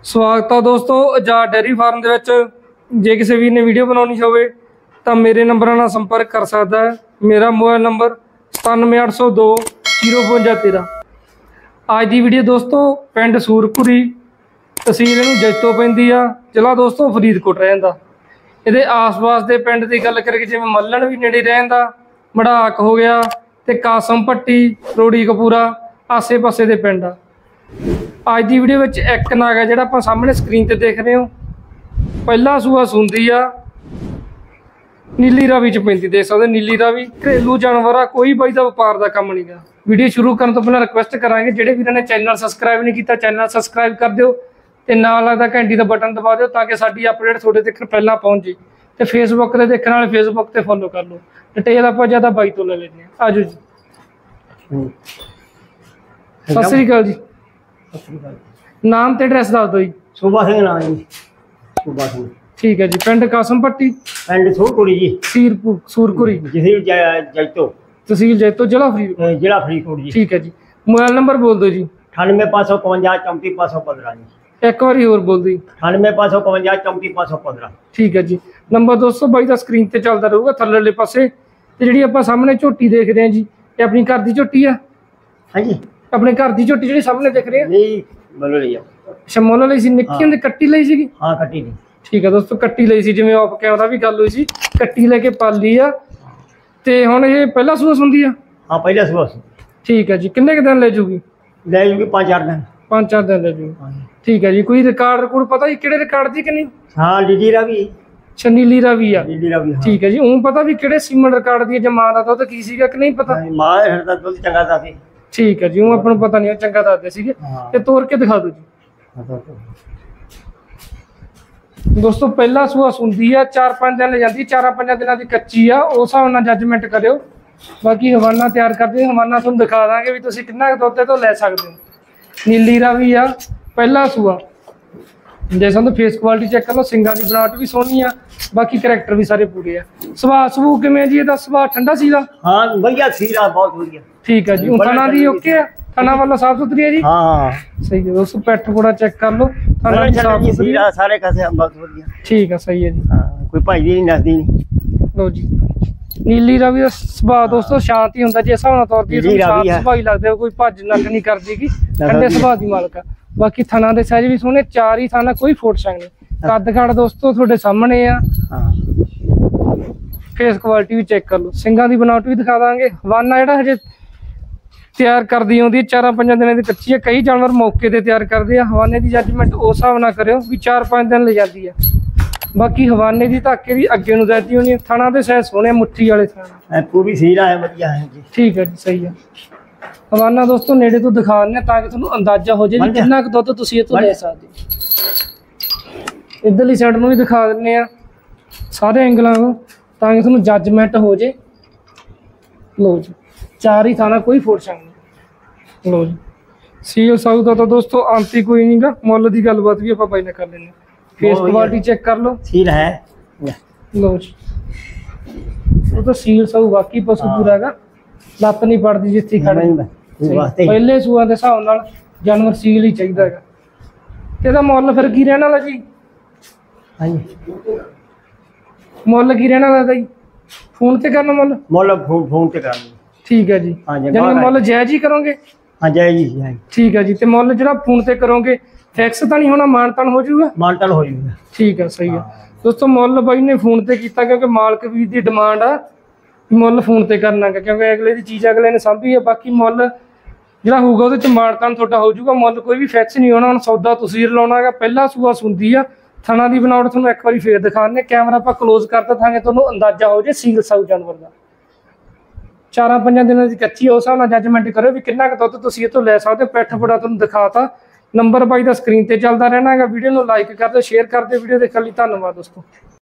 स्वागत है दोस्तों आजाद डेयरी फार्म ਦੇ ਵਿੱਚ ਜੇ ਕਿਸੇ ਵੀਰ ਨੇ ਵੀਡੀਓ ਬਣਾਉਣੀ ਹੋਵੇ ਤਾਂ ਮੇਰੇ ਨੰਬਰਾਂ ਨਾਲ ਸੰਪਰਕ ਕਰ ਸਕਦਾ ਹੈ। ਮੇਰਾ ਮੋਬਾਈਲ ਨੰਬਰ 9780205513। ਅੱਜ ਦੀ ਵੀਡੀਓ ਦੋਸਤੋ ਪਿੰਡ ਸੂਰਪੁਰੀ ਤਹਿਸੀਲ ਨੂੰ ਜੈਤੋ ਪੈਂਦੀ ਆ, ਜ਼ਿਲ੍ਹਾ ਦੋਸਤੋ ਫਰੀਦਕੋਟ ਰਹਿੰਦਾ। ਇਹਦੇ ਆਸ-ਪਾਸ ਦੇ ਪਿੰਡ ਦੀ ਗੱਲ ਕਰੀਏ ਜਿਵੇਂ ਮੱਲਣ ਵੀ ਨੇੜੇ ਰਹਿੰਦਾ, ਮੜਾਕ ਹੋ ਗਿਆ ਤੇ ਕਾਸਮ ਪੱਟੀ, ਰੋੜੀ ਕਪੂਰਾ ਆਸੇ-ਪਾਸੇ ਦੇ ਪਿੰਡ ਆ। ਅੱਜ ਦੀ ਵੀਡੀਓ ਵਿੱਚ ਇੱਕ ਨਾਗ ਹੈ ਜਿਹੜਾ ਆਪਾਂ ਸਾਹਮਣੇ ਸਕਰੀਨ ਤੇ ਦੇਖ ਰਹੇ ਹੋ, ਪਹਿਲਾ ਸੂਆ ਸੁੰਦੀ ਆ, ਨੀਲੀ ਰਾਵੀ ਚ ਪੈਂਦੀ। ਦੇਖ ਸਕਦੇ ਨੀਲੀ ਰਾਵੀ ਘਰੇਲੂ ਜਾਨਵਰ ਆ, ਕੋਈ ਬਾਈ ਦਾ ਵਪਾਰ ਦਾ ਕੰਮ ਨਹੀਂ ਗਾ। ਵੀਡੀਓ ਸ਼ੁਰੂ ਕਰਨ ਤੋਂ ਪਹਿਲਾਂ ਰਿਕੁਐਸਟ ਕਰਾਂਗੇ ਜਿਹੜੇ ਵੀਰਾਂ ਨੇ ਚੈਨਲ ਸਬਸਕ੍ਰਾਈਬ ਨਹੀਂ ਕੀਤਾ ਚੈਨਲ ਸਬਸਕ੍ਰਾਈਬ ਕਰ ਦਿਓ ਤੇ ਨਾਲ ਲੱਗਦਾ ਘੰਟੀ ਦਾ ਬਟਨ ਦਬਾ ਦਿਓ ਤਾਂ ਕਿ ਸਾਡੀ ਅਪਡੇਟ ਤੁਹਾਡੇ ਤੱਕ ਪਹਿਲਾਂ ਪਹੁੰਚ ਜੇ। ਤੇ ਫੇਸਬੁੱਕ ਤੇ ਦੇਖਣ ਵਾਲੇ ਫੇਸਬੁੱਕ ਤੇ ਫੋਲੋ ਕਰ ਲਓ। ਡਿਟੇਲ ਆਪਾਂ ਜ਼ਿਆਦਾ ਬਾਈ ਤੋਂ ਲੈ ਲੈਂਦੇ ਹਾਂ। ਆਜੋ ਜੀ। ਸਤਿ ਸ੍ਰੀ ਅਕਾਲ ਜੀ। ਨਾਮ ਤੇ ਐਡਰੈਸ ਦੱਸ ਦਿਓ ਜੀ। ਸੁਭਾ ਸਿੰਘ ਨਾਮ ਜੀ। ਸੁਭਾ ਸਿੰਘ। ਠੀਕ ਹੈ ਜੀ। ਪਿੰਡ ਕਾਸਮ ਪੱਟੀ, ਪਿੰਡ ਸੂਰਪੁਰੀ ਜੀ, ਸੂਰਪੁਰੀ, ਜੈਤੋ, ਤਹਿਸੀਲ ਜੈਤੋ, ਜ਼ਿਲ੍ਹਾ ਫਰੀਦਕੋਟ ਜੀ। ਠੀਕ ਹੈ ਜੀ। ਮੋਬਾਈਲ ਨੰਬਰ ਬੋਲ ਦਿਓ ਜੀ। 9855 34515 ਜੀ। ਇੱਕ ਵਾਰੀ ਹੋਰ ਬੋਲ ਦਿਓ। 9855 34515। ਠੀਕ ਹੈ ਜੀ। ਨੰਬਰ ਦੋਸਤੋ ਬਾਈ ਦਾ ਸਕਰੀਨ ਤੇ ਚੱਲਦਾ ਰਹੂਗਾ ਥੱਲੇਲੇ ਪਾਸੇ। ਤੇ ਜਿਹੜੀ ਆਪਾਂ ਸਾਹਮਣੇ ਝੋਟੀ ਦੇਖ ਰਹੇ ਹਾਂ ਜੀ, ਇਹ ਆਪਣੀ ਘਰ ਦੀ ਝੋਟੀ ਆ? ਹਾਂਜੀ, ਆਪਣੇ ਘਰ ਦੀ ਝੋਟੀ ਜਿਹੜੀ ਸਾਹਮਣੇ ਦੇਖ ਰਹੇ ਆ? ਨਹੀਂ, ਮੁੱਲ ਲਈ ਆ। ਅੱਛਾ, ਮੁੱਲ ਲਈ ਸੀ? ਨਿੱਕੀ ਹੁੰਦੀ ਕੱਟੀ ਲਈ ਸੀਗੀ? ਹਾਂ, ਕੱਟੀ ਦੀ। ਠੀਕ ਹੈ ਦੋਸਤੋ, ਕੱਟੀ ਲਈ ਸੀ, ਜਿਵੇਂ ਆਫ ਕੈਮਰਾ ਵੀ ਗੱਲ ਹੋਈ ਸੀ। ਕੱਟੀ ਲੈ ਕੇ ਪਾਲੀ ਆ ਤੇ ਹੁਣ ਇਹ ਪਹਿਲਾ ਸੂਆ ਸੁੰਦੀ ਆ? ਹਾਂ, ਪਹਿਲਾ ਸੂਆ। ਠੀਕ ਹੈ ਜੀ। ਕਿੰਨੇ ਕੁ ਦਿਨ ਲੈ ਜੂਗੀ? ਲੈ ਜੂਗੀ 5-4 ਦਿਨ। 5-4 ਦਿਨ ਲੈ ਜੂਗੀ। ਠੀਕ ਹੈ ਜੀ। ਕੋਈ ਰਿਕਾਰਡ ਪਤਾ ਜੀ ਕਿਹੜੇ ਰਿਕਾਰਡ ਦੀ ਕਿ ਨਹੀਂ? ਹਾਂ, ਲੀਲੀ ਰਾਵੀ। ਅੱਛਾ, ਨੀਲੀ ਰਾਵੀ ਆ। ਲੀਲੀ ਰਾਵੀ। ਠੀਕ ਹੈ ਜੀ। ਉਹ ਪਤਾ ਵੀ ਕਿਹੜੇ ਸੀਮਨ ਰਿਕਾਰਡ ਦੀ ਜਾਂ ਮਾਂ ਦਾ ਦੁੱਧ ਕੀ ਸੀਗਾ ਕਿ ਨਹੀਂ ਪਤਾ? ਮਾਂ ਦਾ ਦੁੱਧ ਚੰਗਾ ਦਾ ਸੀ। ਠੀਕ ਹੈ ਜੀ। ਉਹ ਆਪਾਂ ਨੂੰ ਪਤਾ ਨਹੀਂ, ਚੰਗਾ ਦੱਸਦੇ ਸੀਗੇ। ਤੇ ਤੋੜ ਕੇ ਦਿਖਾ ਦਿਓ ਜੀ ਦੋਸਤੋ। ਪਹਿਲਾ ਸੂਆ ਸੁੰਦੀ ਆ, 4-5 ਦਿਨ ਲੈ ਜਾਂਦੀ, 4-5 ਦਿਨਾਂ ਦੀ ਕੱਚੀ ਆ। ਉਸ ਹਿਸਾਬ ਨਾਲ ਜੱਜਮੈਂਟ ਕਰਿਓ। ਬਾਕੀ ਹਵਾਨਾ ਤਿਆਰ ਕਰਦੇ, ਹਵਾਨਾ ਤੁਹਾਨੂੰ ਦਿਖਾ ਦਾਂਗੇ ਵੀ ਤੁਸੀਂ ਕਿੰਨਾ ਕੁ ਦੁੱਧ ਤੋਂ ਲੈ ਸਕਦੇ ਹੋ। ਨੀਲੀ ਰਾਵੀ ਆ, ਪਹਿਲਾ ਸੂਆ। ਜੇ ਸਾਨੂੰ ਫੇਸ ਕੁਆਲਿਟੀ ਚੈੱਕ ਕਰ ਲਓ, ਸਿੰਗਾਂ ਦੀ ਬਣਾਵਟ ਵੀ ਸੋਹਣੀ ਆ, ਬਾਕੀ ਕਰੈਕਟਰ ਵੀ ਸਾਰੇ ਪੂਰੇ ਆ। ਸੁਭਾਅ ਸਬੂ ਕਿਵੇਂ ਜੀ? ਇਹਦਾ ਸੁਭਾਅ ਠੰਡਾ ਸੀਗਾ? ਹਾਂ, ਵਧੀਆ ਸੀਗਾ, ਬਹੁਤ ਵਧੀਆ। ਠੀਕ ਹੈ ਜੀ। ਥਣਾ ਦੀ ਓਕੇ ਆ? ਥਣਾ ਵੱਲੋਂ ਸਾਫ ਸੁਥਰੀ ਹੈ ਜੀ? ਹਾਂ, ਸਹੀ ਹੈ ਦੋਸਤੋ। ਪੈਟ ਪੂਰਾ ਚੈੱਕ ਕਰ ਲਓ, ਥਣਾ ਦੀ ਸਾਫ ਸੁਥਰੀ ਸਾਰੇ ਕਾਸੇ ਬਹੁਤ ਵਧੀਆ। ਠੀਕ ਹੈ, ਸਹੀ ਹੈ ਜੀ। ਹਾਂ, ਕੋਈ ਭਾਈ ਵੀ ਨਹੀਂ ਨਸਦੀ ਨਹੀਂ। ਲਓ ਜੀ। ਨੀਲੀ ਰਾਵੀ ਦਾ ਸੁਭਾਅ ਦੋਸਤੋ ਸ਼ਾਂਤ ਹੀ ਹੁੰਦਾ, ਜੇ ਹਿਸਾਬ ਨਾਲ ਤੌਰ ਤੇ ਸ਼ਾਂਤ ਸੁਭਾਅ ਹੀ ਲੱਗਦਾ, ਕੋਈ ਭੱਜ ਨੱਠ ਨਹੀਂ ਕਰਦੀ ਗੀ, ਠੰਡੇ ਸੁਭਾਅ ਦੀ ਮਾਲਕ ਆ। ਬਾਕੀ ਥਣਾ ਦੇ ਸਾਈਜ਼ ਵੀ ਸੋਹਣੇ, 4 ਹੀ ਥਾਣਾ, ਕੋਈ ਫੋਟ ਸੰਗ ਨਹੀਂ। ਕੱਦ ਕਾਠ ਦੋਸਤੋ ਤੁਹਾਡੇ ਸਾਹਮਣੇ ਆ। ਫੇਸ ਕੁਆਲਿਟੀ ਵੀ ਚੈੱਕ ਕਰ ਲਓ, ਸਿੰਗਾਂ ਦੀ ਬਣਾਵਟ ਵੀ ਦਿਖਾ ਦਾਂਗੇ। ਹਵਾਨਾ ਜਿਹੜਾ ਹਜੇ ਤਿਆਰ ਕਰਦੀ ਆਉਂਦੀ, 4-5 ਦਿਨਾਂ ਦੀ ਕੱਚੀ ਹੈ। ਕਈ ਜਾਨਵਰ ਮੌਕੇ ਤੇ ਤਿਆਰ ਕਰਦੇ ਆ। ਹਵਾਨੇ ਦੀ ਜੱਜਮੈਂਟ ਉਸ ਹਿਸਾਬ ਨਾਲ ਕਰਿਓ ਵੀ 4-5 ਦਿਨ ਲੈ ਜਾਂਦੀ ਆ। ਬਾਕੀ ਹਵਾਨੇ ਦੀ ਧਾਕੇ ਦੀ ਅੱਗੇ ਨੂੰ ਦਿੱਤੀ ਹੋਣੀ। ਥਣਾ ਦੇ ਸਾਈਜ਼ ਸੋਹਣੇ, ਮੁੱਠੀ ਵਾਲੇ ਥਾਣਾ, ਪੂਰੀ ਸੀਰਾ ਹੈ, ਵਧੀਆ ਹੈ ਜੀ। ਠੀਕ ਹੈ ਜੀ, ਸਹੀ ਹੈ। ਹਵਾਨਾ ਦੋਸਤੋ ਨੇੜੇ ਤੋਂ ਦਿਖਾ ਦਿੰਦੇ ਤਾਂ ਕਿ ਤੁਹਾਨੂੰ ਅੰਦਾਜ਼ਾ ਹੋ ਜਾਏ ਕਿੰਨਾ ਕੁ ਦੁੱਧ ਤੁਸੀਂ ਇਹ ਤੋਂ ਲੈ ਸਕਦੇ ਹੋ। ਇੱਧਰਲੀ ਸਾਈਡ ਨੂੰ ਵੀ ਦਿਖਾ ਦਿੰਦੇ ਆ ਸਾਰੇ ਐਂਗਲਾਂ ਨੂੰ ਤਾਂ ਕਿ ਤੁਹਾਨੂੰ ਜੱਜਮੈਂਟ ਹੋ ਜੇ। ਲਓ ਜੀ, 4 ਹੀ ਥਾਣਾ, ਕੋਈ ਫੋਟ ਸੰਗ ਨਹੀਂ। ਲਓ ਜੀ। ਸੀਲ ਸਾਊ ਦਾ ਤਾਂ ਦੋਸਤੋ ਆਂਤੀ ਕੋਈ ਨਹੀਂ ਗਾ। ਮੁੱਲ ਦੀ ਗੱਲਬਾਤ ਵੀ ਆਪਾਂ ਬਾਈ ਨਾਲ ਕਰ ਲੈਂਦੇ। ਫੇਸ ਕੁਆਲਿਟੀ ਚੈੱਕ ਕਰ ਲਓ, ਸੀਲ ਹੈ। ਲਓ ਜੀ, ਉਹ ਤਾਂ ਸੀਲ ਸਾਊ ਵਾਕਈ ਪਸ਼ੂ ਪੂਰਾ ਹੈਗਾ, ਲੱਤ ਨਹੀਂ ਪੜਦੀ ਜਿੱਥੇ ਖੜ੍ਹੀ। ਪਹਿਲੇ ਸੂਆਂ ਦੇ ਹਿਸਾਬ ਨਾਲ ਜਾਨਵਰ ਸੀਲ ਹੀ ਚਾਹੀਦਾ ਹੈਗਾ। ਤੇ ਇਹਦਾ ਮੁੱਲ ਫਿਰ ਕੀ ਰਹਿਣ ਵਾਲਾ ਜੀ? ਹਾਂਜੀ, ਮੁੱਲ ਕੀ ਰਹਿਣ ਵਾਲਾ ਜੀ? ਫੋਨ ਤੇ ਕਰਨਾ ਮੁੱਲ? ਮੁੱਲ ਫੋਨ ਤੇ ਕਰਨਾ। ਠੀਕ ਹੈ ਜੀ। ਜਾਨੀ ਮੁੱਲ ਜਾਇਜ਼ ਹੀ ਕਰੋਗੇ? ਹਾਂ, ਜਾਇਜ਼ ਹੀ। ਠੀਕ ਹੈ ਜੀ। ਤੇ ਮੁੱਲ ਜਿਹੜਾ ਫੋਨ ਤੇ ਕਰੋਗੇ ਫਿਕਸ ਤਾਂ ਨਹੀਂ ਹੋਣਾ, ਮਾਨਤਾਨ ਹੋ ਜਾਊਗਾ? ਮਾਨਤਾਨ ਹੋ ਜਾਊਗਾ। ਠੀਕ ਹੈ, ਸਹੀ ਹੈ ਦੋਸਤੋ। ਮੁੱਲ ਬਾਈ ਨੇ ਫੋਨ ਤੇ ਕੀਤਾ ਕਿਉਂਕਿ ਮਾਲਕ ਵੀਰ ਦੀ ਡਿਮਾਂਡ ਆ, ਮੁੱਲ ਫੋਨ ਤੇ ਕਰਨਾ ਗਾ, ਕਿਉਂਕਿ ਅਗਲੇ ਦੀ ਚੀਜ਼ ਅਗਲੇ ਨੇ ਸਾਂਭੀ ਆ। ਬਾਕੀ ਮੁੱਲ ਜਿਹੜਾ ਹੋਊਗਾ ਉਹਦੇ 'ਚ ਮਾਨਤਾਨ ਤੁਹਾਡਾ ਹੋ ਜਾਊਗਾ। ਮੁੱਲ ਕੋਈ ਵੀ ਫਿਕਸ ਨਹੀਂ ਹੋਣਾ। ਹੁਣ ਸੌਦਾ ਤੁਸੀਂ ਲਾਉਣਾ ਹੈਗਾ। ਪਹਿਲਾ ਸੂਆ ਸੁੰਦੀ ਆ, ਥਣਾ ਦੀ ਬਣਾਵਟ ਤੁਹਾਨੂੰ ਇੱਕ ਵਾਰੀ ਫੇਰ ਦਿਖਾਉਂਦੇ। ਕੈਮਰਾ ਆਪਾਂ ਕਲੋਜ਼ ਕਰ ਦਿਖਾਂਗੇ, ਤੁਹਾਨੂੰ ਅੰਦਾਜ਼ਾ ਹੋ ਜੇ ਸੀਲ ਸਾਊ ਜਾਨਵਰ ਦਾ। 4-5 ਦਿਨਾਂ ਦੀ ਕੱਚੀ, ਉਸ ਹਿਸਾਬ ਨਾਲ ਜੱਜਮੈਂਟ ਕਰੋ ਵੀ ਕਿੰਨਾ ਕੁ ਦੁੱਧ ਤੁਸੀਂ ਇਹ ਤੋਂ ਲੈ ਸਕਦੇ ਹੋ। ਪਿੱਠ ਬੜਾ ਤੁਹਾਨੂੰ ਦਿਖਾਤਾ। ਨੰਬਰ ਬਾਈ ਦਾ ਸਕਰੀਨ ਤੇ ਚੱਲਦਾ ਰਹਿਣਾ ਹੈਗਾ। ਵੀਡੀਓ ਨੂੰ ਲਾਈਕ ਕਰ ਦਿਓ, ਸ਼ੇਅਰ ਕਰ ਦਿਓ। ਵੀਡੀਓ ਦੇਖਣ ਲਈ ਧੰਨਵਾਦ ਦੋਸਤੋ।